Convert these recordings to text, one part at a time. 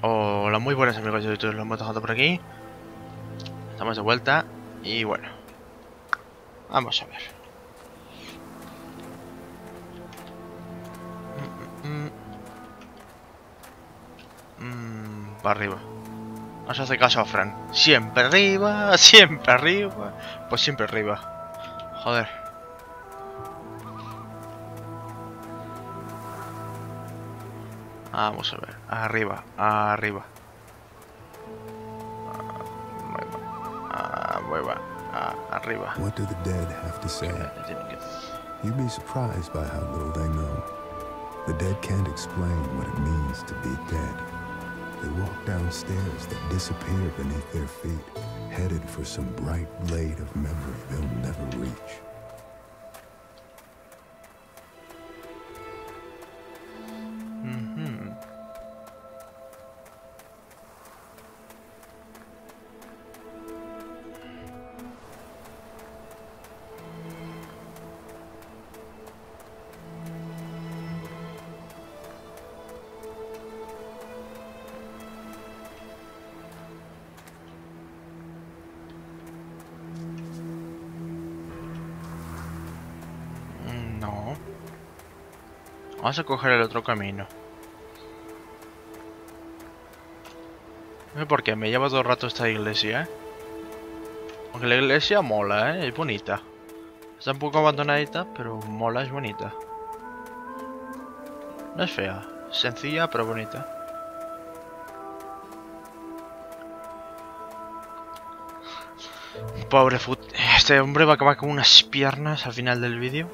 Hola, muy buenas amigos de YouTube, lo hemos dejado por aquí. Estamos de vuelta y bueno, vamos a ver. Para arriba. No se hace caso a Fran. Siempre arriba, siempre arriba. Pues siempre arriba. Joder. Vamos a ver. Arriba, arriba. Muy va. Arriba. What do the dead have to say? You'd be surprised by how little they know. The dead can't explain what it means to be dead. They walk down stairs that disappear beneath their feet, headed for some bright blade of memory they'll never reach. No. Vamos a coger el otro camino. No sé por qué me lleva todo el rato esta iglesia, ¿eh? Aunque la iglesia mola, ¿eh? Es bonita. Está un poco abandonadita, pero mola, es bonita. No es fea. Sencilla, pero bonita. Pobre Foot. Este hombre va a acabar con unas piernas al final del vídeo.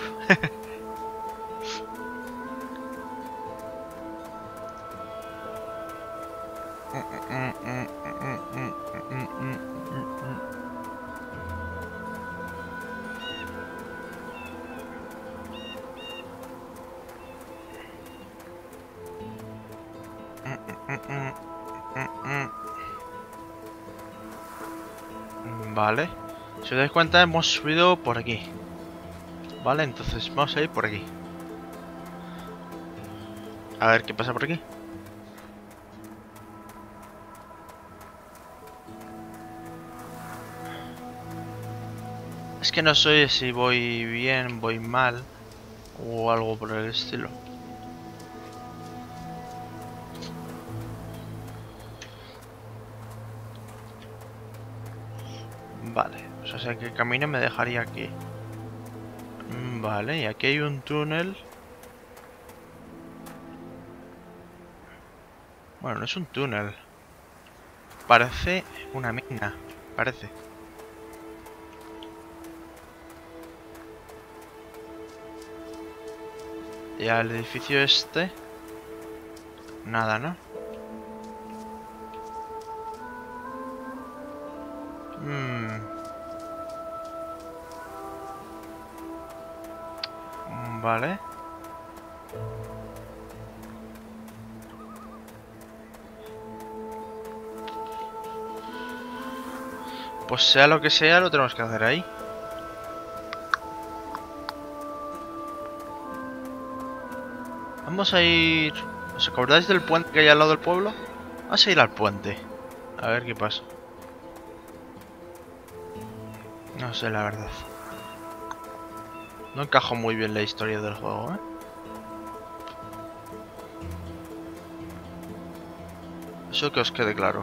Vale. Si os dais cuenta, hemos subido por aquí. Vale, entonces vamos a ir por aquí. A ver qué pasa por aquí. Es que no sé si voy bien, voy mal o algo por el estilo. Vale, pues o sea que el camino me dejaría aquí. Vale, y aquí hay un túnel. Bueno, no es un túnel. Parece una mina, parece. Y al edificio este... Nada, ¿no? Vale. Pues sea lo que sea, lo tenemos que hacer ahí. Vamos a ir... ¿Os acordáis del puente que hay al lado del pueblo? Vamos a ir al puente. A ver qué pasa. No sé, la verdad. No encajo muy bien la historia del juego, ¿eh? Eso que os quede claro.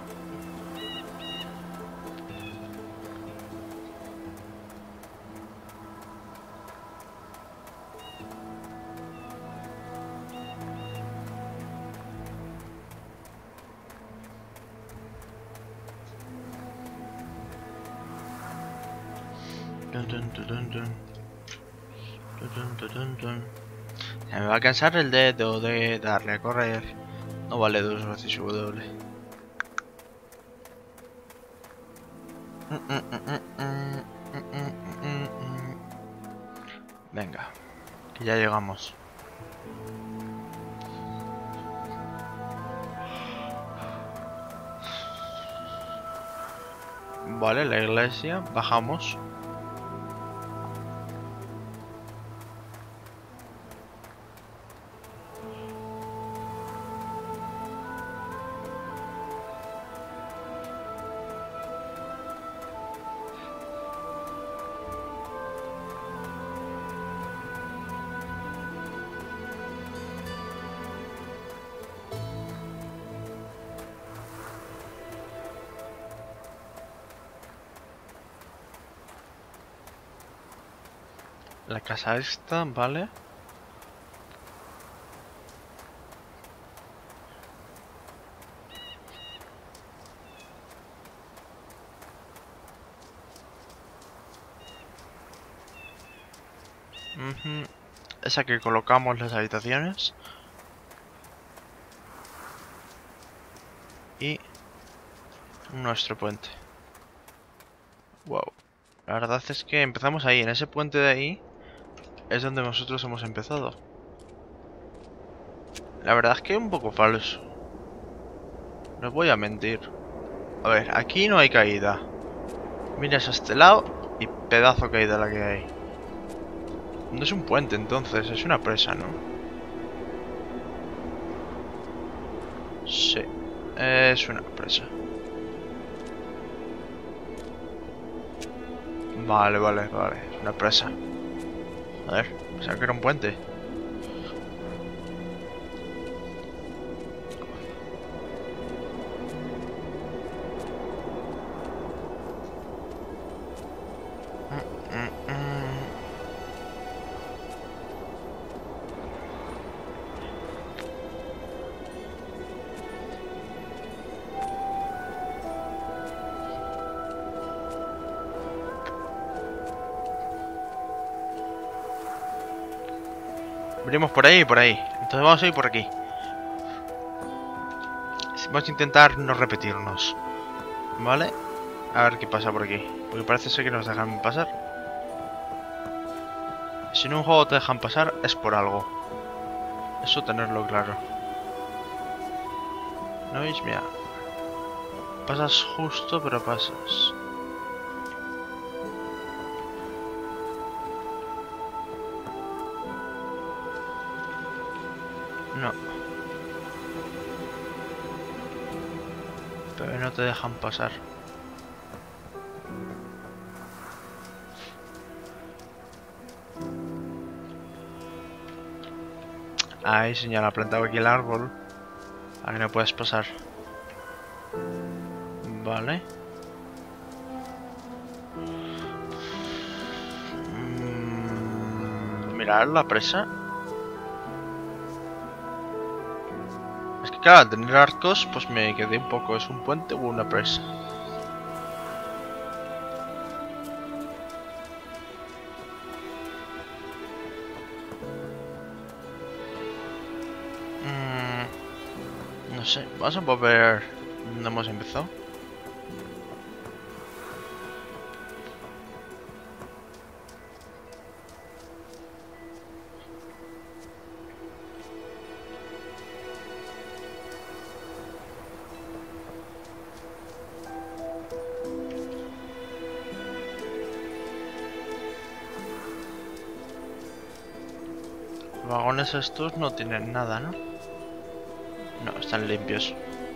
Se me va a cansar el dedo de darle a correr. No vale dos veces W. Venga, que ya llegamos. Vale, la iglesia, bajamos. La casa esta, vale. Esa que colocamos las habitaciones. Y nuestro puente. Wow. La verdad es que empezamos ahí, en ese puente de ahí. Es donde nosotros hemos empezado. La verdad es que es un poco falso. No os voy a mentir. A ver, aquí no hay caída. Miras a este lado y pedazo caída la que hay. No es un puente entonces, es una presa, ¿no? Sí, es una presa. Vale, vale, vale, es una presa. A ver, pensaba que era un puente. Venimos por ahí y por ahí. Entonces vamos a ir por aquí. Vamos a intentar no repetirnos. ¿Vale? A ver qué pasa por aquí. Porque parece ser que nos dejan pasar. Si en un juego te dejan pasar, es por algo. Eso tenerlo claro. ¿No veis? Mira. Pasas justo, pero pasas. No. Pero no te dejan pasar. Ahí señala, plantado aquí el árbol. Ahí no puedes pasar. Vale. Mirar la presa. Es que claro, al tener arcos, pues me quedé un poco. ¿Es un puente o una presa? No sé, vamos a volver donde hemos empezado. Los vagones estos no tienen nada, ¿no? No, están limpios.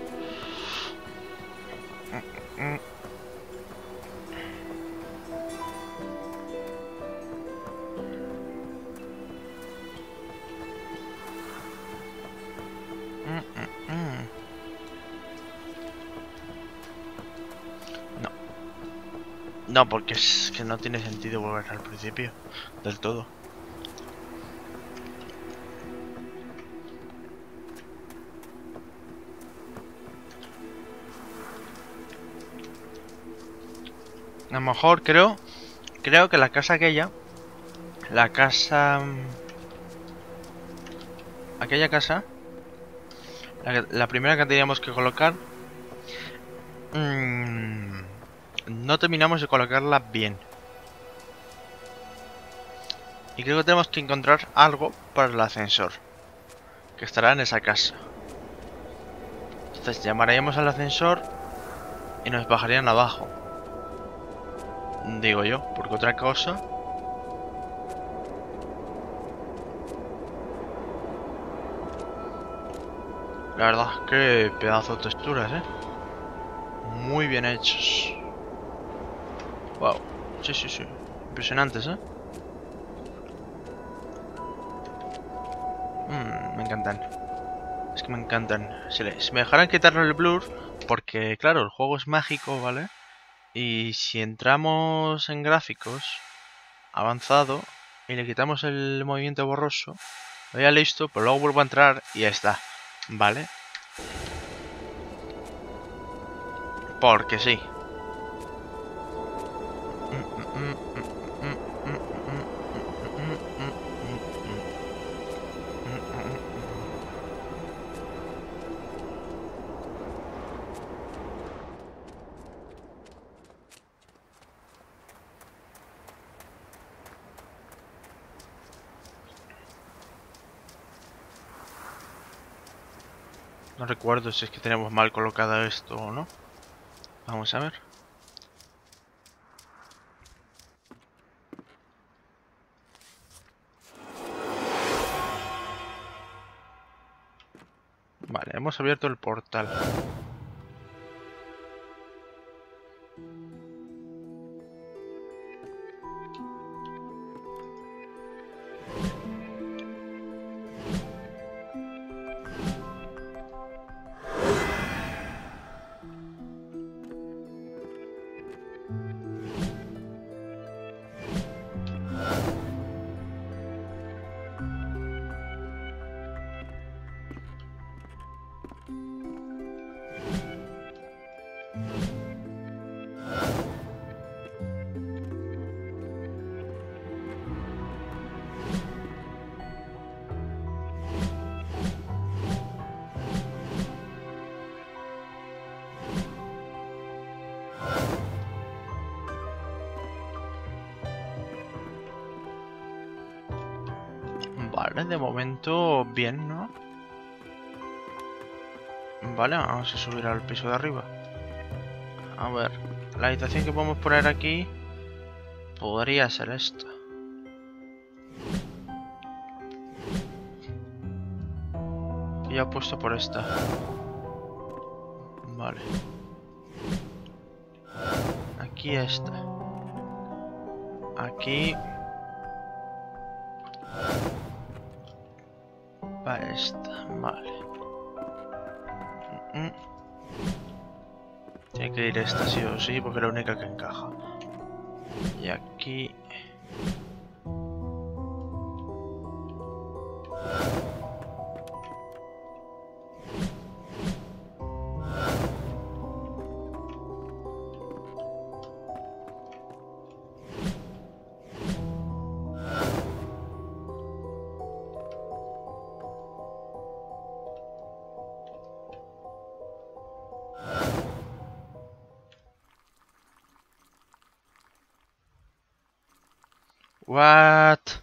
No. No, porque es que no tiene sentido volver al principio. Del todo. A lo mejor creo que la casa aquella, aquella casa, la primera que teníamos que colocar, no terminamos de colocarla bien. Y creo que tenemos que encontrar algo para el ascensor, que estará en esa casa. Entonces llamaríamos al ascensor y nos bajarían abajo. Digo yo, porque otra cosa... La verdad es que pedazo de texturas, muy bien hechos. Wow, sí, sí, sí. Impresionantes, me encantan. Es que me encantan. Si me dejaran quitarle el blur, porque claro, el juego es mágico, ¿vale? Y si entramos en gráficos avanzado, y le quitamos el movimiento borroso, lo ya listo, pues luego vuelvo a entrar y ya está. Vale. Porque sí. No recuerdo si es que tenemos mal colocado esto o no. Vamos a ver. Vale, hemos abierto el portal. Vale, de momento bien, ¿no? Vale, vamos a subir al piso de arriba. A ver, la habitación que podemos poner aquí podría ser esta. Ya he puesto por esta. Vale. Aquí esta. Aquí va esta. Vale. Tiene que ir esta sí o sí porque es la única que encaja. Y aquí... What?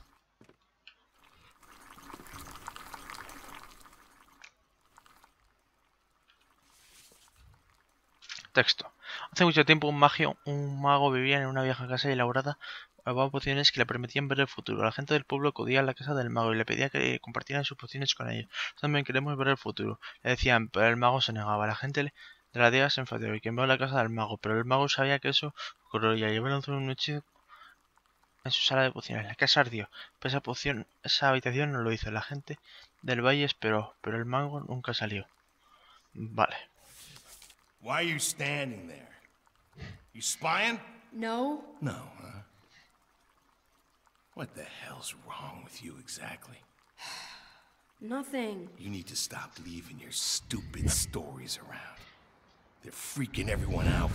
Texto. Hace mucho tiempo un mago vivía en una vieja casa elaborada a pociones que le permitían ver el futuro. La gente del pueblo acudía a la casa del mago y le pedía que compartieran sus pociones con ellos. También queremos ver el futuro. Le decían, pero el mago se negaba. La gente de la aldea se enfadó y quemó la casa del mago, pero el mago sabía que eso ocurriría y llevó lanzó un hechizo en su sala de pociones. La casa ardió, pero esa habitación no lo hizo. La gente del valle esperó, pero el mago nunca salió. Vale. Why are you standing there? You spying? No. No, huh? What the hell's wrong with you exactly? Nothing. You need to stop leaving your stupid stories around. They're freaking everyone out.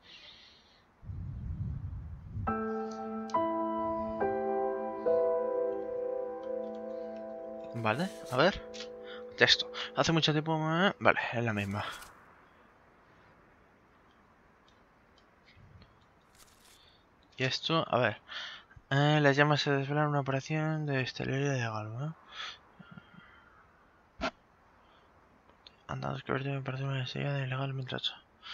Vale, a ver. Texto. Hace mucho tiempo... Vale, es la misma. Y esto, a ver. Las llamas se desvelan en una operación de estelería de Galva. Andados que verde me parece una estrella de ilegal mientras...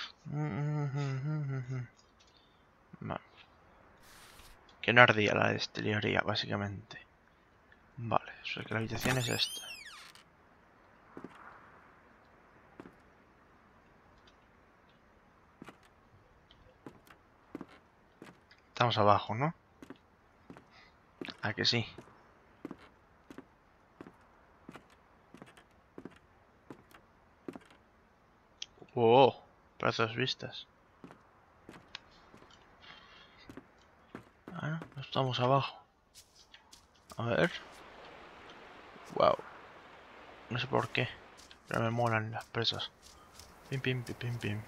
Vale. Que no ardía la destilería, básicamente. Vale, o sea que la habitación es esta. Estamos abajo, ¿no? ¿A que sí? ¡Oh! Brazos vistas. Ah, no estamos abajo. A ver. Wow. No sé por qué, pero me molan las presas. Pim, pim, pim, pim, pim.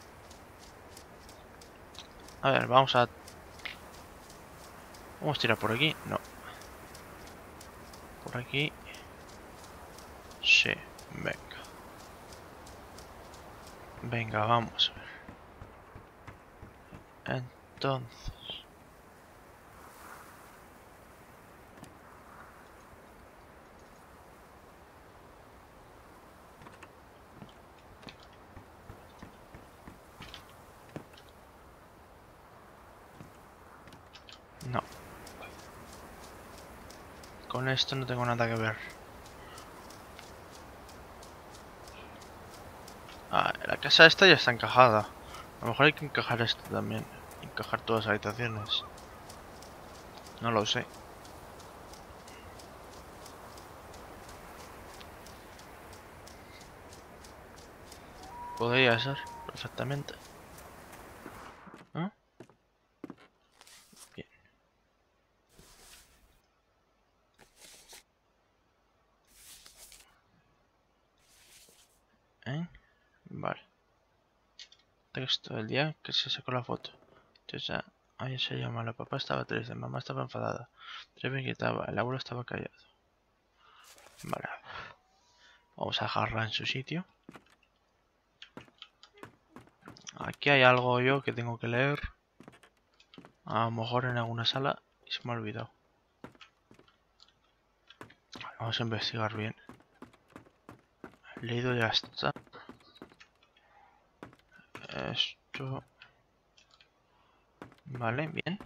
A ver, vamos a... Vamos a tirar por aquí. No. Por aquí. Sí, venga. Venga, vamos a ver. Entonces... No. Con esto no tengo nada que ver. Ah, la casa esta ya está encajada. A lo mejor hay que encajar esto también. Encajar todas las habitaciones. No lo sé. Podría ser, perfectamente. ¿Ah? Bien. ¿Eh? Vale. Texto del día que se sacó la foto. Entonces, ahí se llama. La papá estaba triste, mamá estaba enfadada. Trevi gritaba, el abuelo estaba callado. Vale. Vamos a dejarla en su sitio. Aquí hay algo yo que tengo que leer. A lo mejor en alguna sala y se me ha olvidado. Vamos a investigar bien. Leído ya está. Esto... Vale, bien.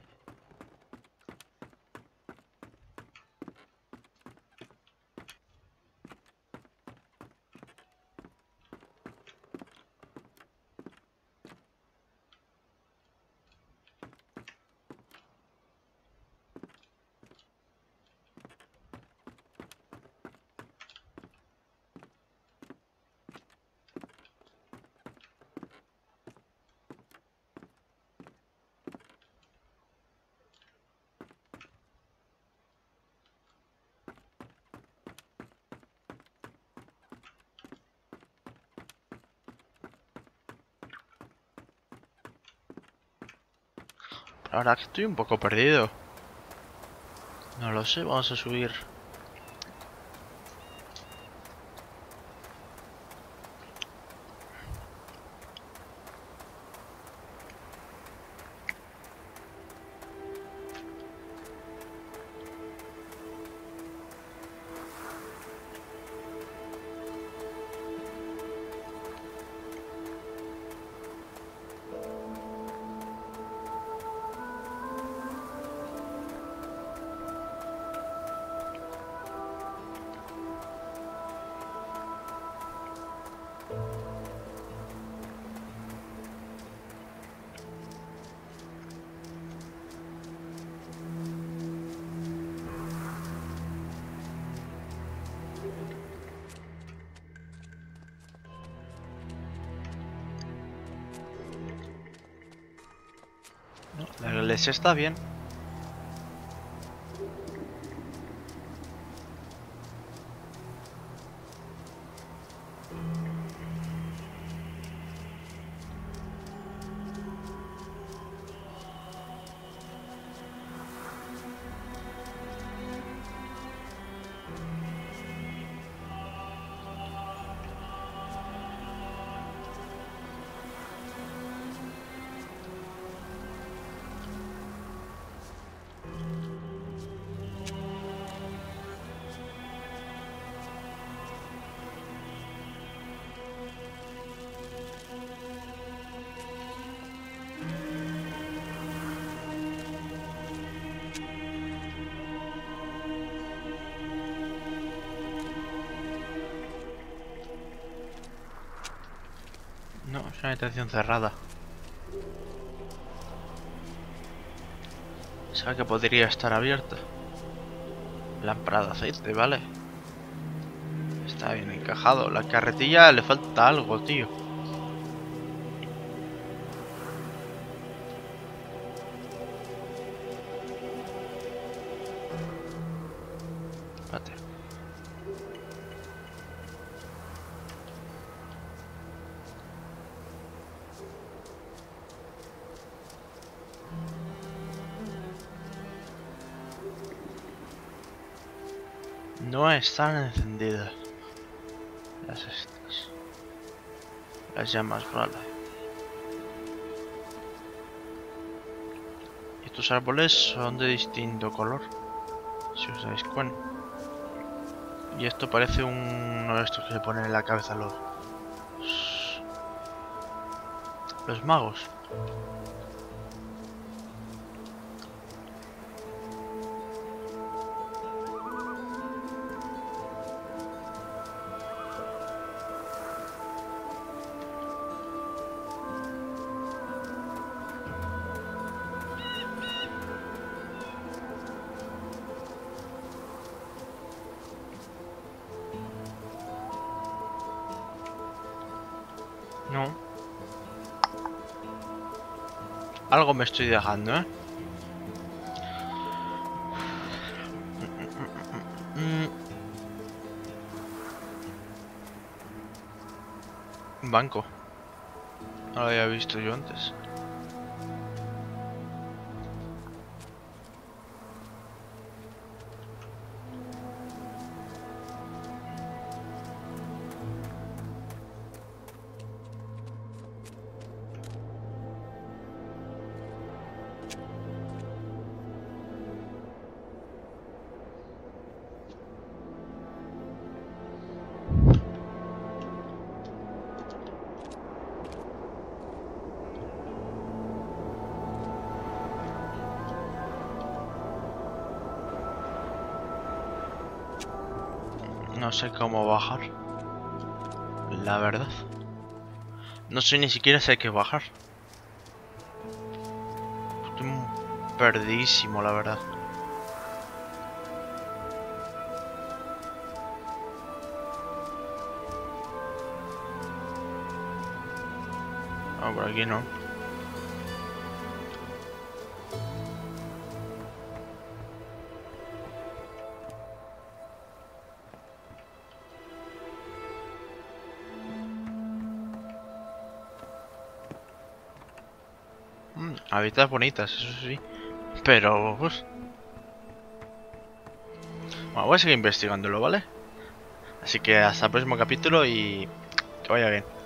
Ahora que estoy un poco perdido. No lo sé, vamos a subir. No, la iglesia está bien. No, es una habitación cerrada. ¿Sabe que podría estar abierta? Lámpara de aceite, vale. Está bien encajado. La carretilla le falta algo, tío. No están encendidas. Las estas. Las llamas, vale. Estos árboles son de distinto color, si os dais cuenta. Y esto parece uno de estos que se ponen en la cabeza los magos. No. Algo me estoy dejando, ¿eh? Un banco. No lo había visto yo antes. No sé cómo bajar. La verdad. No sé ni siquiera si hay que bajar. Estoy perdidísimo, la verdad. Ah, por aquí no. Hábitats bonitas, eso sí. Pero, pues... Bueno, voy a seguir investigándolo, ¿vale? Así que hasta el próximo capítulo y... que vaya bien.